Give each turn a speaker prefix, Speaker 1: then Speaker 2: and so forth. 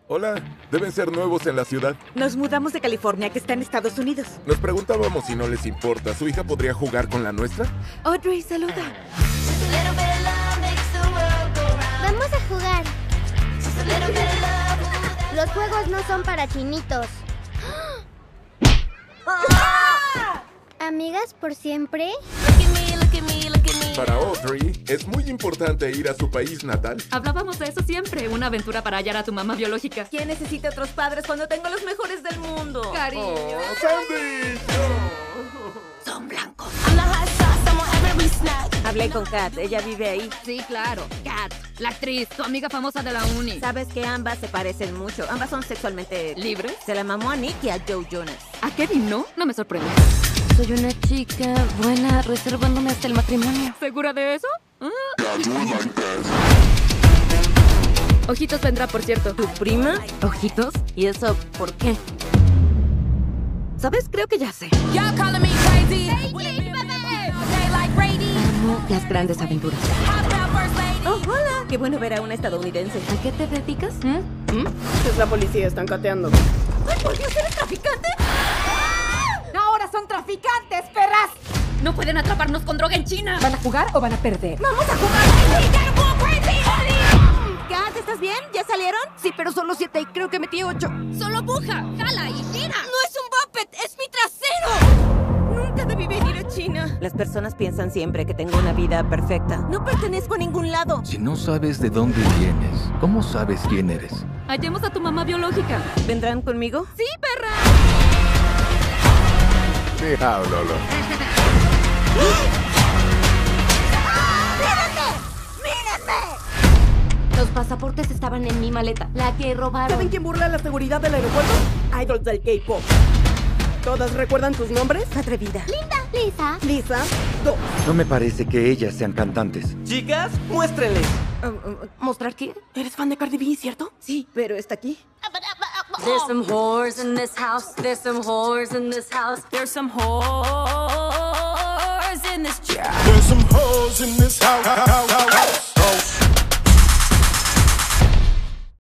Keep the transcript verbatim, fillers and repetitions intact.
Speaker 1: Hola, deben ser nuevos en la ciudad.
Speaker 2: Nos mudamos de California, que está en Estados Unidos.
Speaker 1: Nos preguntábamos si no les importa. ¿Su hija podría jugar con la nuestra?
Speaker 2: Audrey, saluda.
Speaker 3: Vamos a jugar. Los juegos no son para chinitos. ¿Amigas por siempre?
Speaker 1: Para Audrey, es muy importante ir a su país natal.
Speaker 4: Hablábamos de eso siempre, una aventura para hallar a tu mamá biológica.
Speaker 2: ¿Quién necesita otros padres cuando tengo los mejores del mundo?
Speaker 4: Cariño.
Speaker 1: Oh, Sandy.
Speaker 2: Son blancos. Hablé con Kat, ella vive ahí.
Speaker 4: Sí, claro. Kat, la actriz, tu amiga famosa de la uni.
Speaker 2: Sabes que ambas se parecen mucho. Ambas son sexualmente
Speaker 4: ¿Libres?
Speaker 2: Se la mamó a Nick y a Joe Jonas.
Speaker 4: ¿A Kevin no? No me sorprende.
Speaker 5: Soy una chica buena reservándome hasta el matrimonio.
Speaker 4: ¿Segura de eso? ¿Ah? Ojitos vendrá, por cierto.
Speaker 2: ¿Tu prima?
Speaker 4: ¿Ojitos?
Speaker 2: ¿Y eso por qué? ¿Sabes? Creo que ya sé.
Speaker 4: Amo las grandes aventuras.
Speaker 2: Oh, hola. Qué bueno ver a una estadounidense.
Speaker 4: ¿A qué te dedicas? ¿Mm? ¿Mm?
Speaker 6: Es la policía, están cateando.
Speaker 2: ¡Ay, por Dios, eres traficante!
Speaker 4: ¡Ahora son traficantes, perras! No pueden atraparnos con droga en China. ¿Van a jugar o van a perder?
Speaker 2: ¡Vamos a jugar! Kat, ¿estás bien? ¿Ya salieron?
Speaker 5: Sí, pero solo siete y creo que metí ocho.
Speaker 4: ¡Solo puja! ¡Jala y gira!
Speaker 5: ¡No es un buffet! ¡Es mi trasero!
Speaker 2: Nunca debí venir a China. Las personas piensan siempre que tengo una vida perfecta. No pertenezco a ningún lado.
Speaker 7: Si no sabes de dónde vienes, ¿cómo sabes quién eres?
Speaker 4: Hallemos a tu mamá biológica.
Speaker 2: ¿Vendrán conmigo?
Speaker 4: ¡Sí, perra!
Speaker 1: Sí, ah, Lolo.
Speaker 5: Los pasaportes estaban en mi maleta, la que robaron.
Speaker 6: ¿Saben quién burla la seguridad del aeropuerto? Idols del K-pop. ¿Todas recuerdan tus nombres?
Speaker 2: Atrevida.
Speaker 3: Linda. Lisa.
Speaker 6: Lisa, Do.
Speaker 8: No me parece que ellas sean cantantes.
Speaker 6: Chicas, muéstrenles.
Speaker 2: Um, um,
Speaker 5: ¿Mostrar qué?
Speaker 6: ¿Eres fan de Cardi B, cierto?
Speaker 2: sí, pero está aquí.
Speaker 5: There's some whores in this house. There's some whores in this house. There's some whores in this jar.
Speaker 9: There's some hoes in this house.